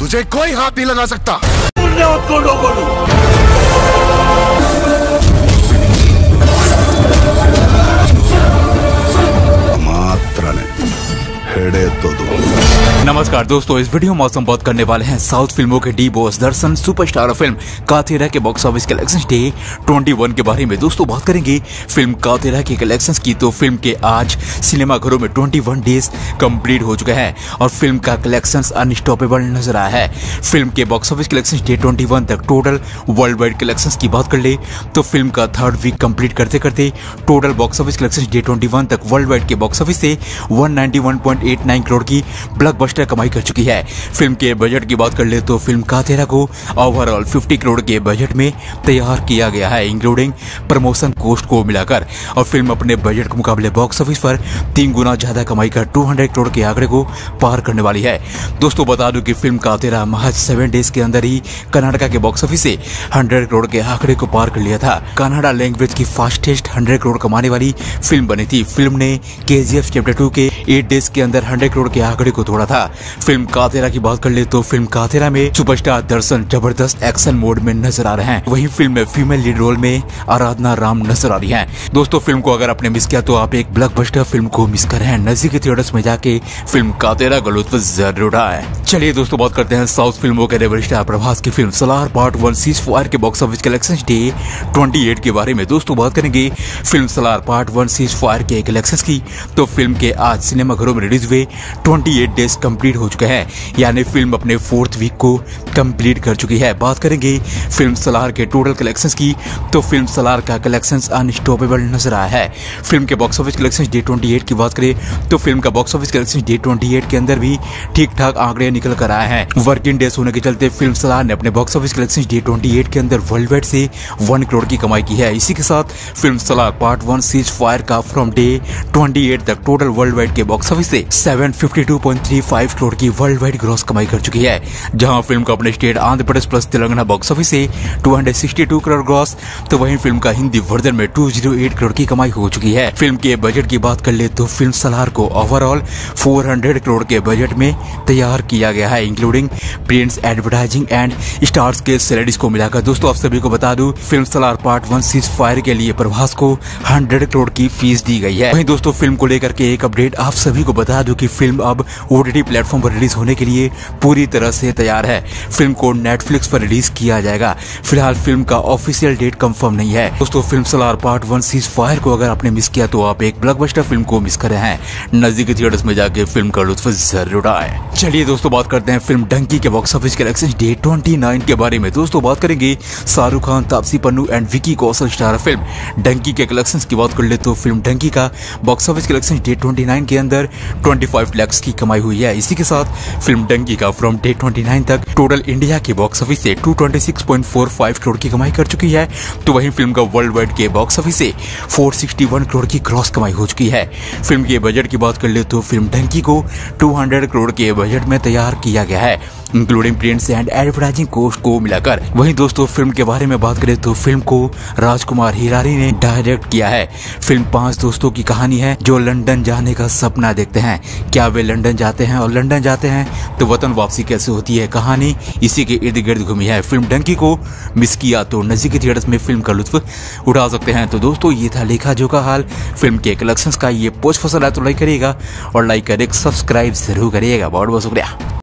तुझे कोई हाथ नहीं लगा सकता। नमस्कार दोस्तों, इस वीडियो में हम बात करने वाले हैं साउथ फिल्मों के D boss Darshan superstar film Kaatera के बॉक्स ऑफिस कलेक्शन डे 21 के बारे में। दोस्तों बात करेंगे फिल्म कातेरा के कलेक्शंस की, तो फिल्म के आज सिनेमा घरों में 21 डेज कंप्लीट हो चुके हैं और फिल्म का कलेक्शंस अनस्टॉपेबल नजर आया है। फिल्म के बॉक्स ऑफिस कलेक्शन डे 21 तक टोटल वर्ल्ड वाइड कलेक्शंस की बात कर ले तो फिल्म का थर्ड वीक कंप्लीट करते करते total box office collection day 21 तक वर्ल्ड वाइड के बॉक्स ऑफिस से 191.89 करोड़ की ब्लॉकबस्टर कमाई कर चुकी है। फिल्म के बजट की बात कर ले तो फिल्म कातेरा को ओवरऑल 50 करोड़ के बजट में तैयार किया गया है, इंक्लूडिंग प्रमोशन कॉस्ट को मिलाकर, और फिल्म अपने बजट के मुकाबले बॉक्स ऑफिस पर 3 गुना ज्यादा कमाई कर 200 करोड़ के आंकड़े को पार करने वाली है। दोस्तों बता दूं कि फिल्म कातेरा महज 7 डेज के अंदर ही कर्नाटका के बॉक्स ऑफिस से 100 करोड़ के आंकड़े को पार कर लिया था। कन्नड़ा लैंग्वेज की फास्टेस्ट 100 करोड़ कमाने वाली फिल्म बनी थी। फिल्म ने KGF चैप्टर 2 के 8 डेज के अंदर 100 करोड़ के आंकड़े को तोड़ा था। फिल्म कातेरा की बात कर ले तो फिल्म कातेरा में सुपरस्टार दर्शन जबरदस्त एक्शन मोड में नजर आ रहे हैं। वहीं फिल्म में फीमेल लीड रोल में आराधना राम नजर आ रही हैं। दोस्तों फिल्म को अगर आपने मिस किया तो आप एक ब्लॉकबस्टर फिल्म को मिस कर रहे हैं। नजदीकी थिएटर्स में जाके फिल्म कातेरा का लुत्फ जरूर उठाएं। चलिए दोस्तों बात करते हैं साउथ फिल्मों के रेबल स्टार प्रभास की film Salaar part 1 cease fire के बॉक्स ऑफिस कलेक्शन डे 28 के बारे में। दोस्तों बात करेंगे film Salaar part 1 cease fire के कलेक्शन की, तो फिल्म के आज सिनेमा घरों में रिलीज हुए 28 डेज कंप्लीट हो चुके हैं, यानी फिल्म अपने 4th वीक को कंप्लीट कर चुकी है। बात करेंगे फिल्म सलार के टोटल कलेक्शंस की, तो फिल्म सलार का कलेक्शंस अनस्टॉपेबल नजर आया है। फिल्म के बॉक्स ऑफिस कलेक्शंस डे 28 की बात करें तो फिल्म का बॉक्स ऑफिस कलेक्शंस डे 28 के अंदर भी ठीक ठाक आंकड़े निकल कर आए हैं। वर्किंग डेज होने के चलते फिल्म सलार ने अपने बॉक्स ऑफिस कलेक्शंस डे 28 के अंदर वर्ल्ड वाइड से 1 करोड़ की कमाई की है। इसी के साथ film Salaar part 1 cease fire का फ्रॉम डे 28 तक टोटल वर्ल्ड वाइड के बॉक्स ऑफिस से 752.35 करोड़ की वर्ल्ड वाइड ग्रॉस कमाई कर चुकी है, जहां फिल्म को अपने state Andhra Pradesh plus Telangana box office से 262 करोड़ ग्रॉस, तो वहीं फिल्म का हिंदी वर्जन में 208 करोड़ की कमाई हो चुकी है। फिल्म के बजट की बात कर ले तो फिल्म सलार को ओवरऑल 400 करोड़ के बजट में तैयार किया गया है, including prints, advertising and stars के सैलरीज को मिलाकर। दोस्तों आप सभी को बता दूं film Salaar part 1 cease fire के लिए प्रभास को 100 करोड़ की फीस दी गई है। वहीं दोस्तों फिल्म को लेकर के एक अपडेट आप सभी को बता दूं कि फिल्म अब OTT प्लेटफॉर्म पर रिलीज होने के लिए पूरी तरह से तैयार है। फिल्म को नेटफ्लिक्स पर रिलीज किया जाएगा। फिलहाल फिल्म का ऑफिशियल डेट कंफर्म नहीं है। दोस्तों film Salaar part 1 cease fire को अगर आपने मिस किया तो आप एक ब्लॉकबस्टर फिल्म को मिस कर रहे हैं। नजदीकी थिएटर्स में जाके फिल्म का लुत्फ जरूर उठाएं। चलिए दोस्तों बात करते हैं फिल्म डंकी के बॉक्स ऑफिस कलेक्शन डे 29 के बारे में। दोस्तों बात करेंगे Shahrukh Khan, Taapsee Pannu and Vicky Kaushal star film Dunki के कलेक्शन की बात कर ले तो फिल्म डंकी का बॉक्स ऑफिस कलेक्शन डे 29 के अंदर 25 लाख की कमाई हुई है। इसी के साथ फिल्म डंकी का फ्रॉम डे 29 तक टोटल इंडिया के बॉक्स ऑफिस से 226.45 करोड़ की कमाई कर चुकी है, तो वहीं फिल्म का वर्ल्ड वाइड के बॉक्स ऑफिस से 461 करोड़ की क्रॉस कमाई हो चुकी है। फिल्म के बजट की बात कर ले तो फिल्म डंकी को 200 करोड़ के बजट में तैयार किया गया है, including prints and advertising cost को मिलाकर। वहीं दोस्तों फिल्म के बारे में बात करें तो फिल्म को राजकुमार हिरानी ने डायरेक्ट किया है। फिल्म 5 दोस्तों की कहानी है जो लंदन जाने का सपना देखते हैं। क्या वे लंदन जाते हैं और लंदन जाते हैं तो वतन वापसी कैसे होती है, कहानी इसी के इर्द गिर्द घूमी है। फिल्म डंकी को मिस किया तो नजदीकी थिएटर्स में फिल्म का लुत्फ उठा सकते हैं। तो दोस्तों ये था लेखा जोखा हाल फिल्म के कलेक्शंस का। ये पोस्ट पसंद आया तो लाइक करिएगा और लाइक कर सब्सक्राइब जरूर करिएगा। बहुत बहुत शुक्रिया।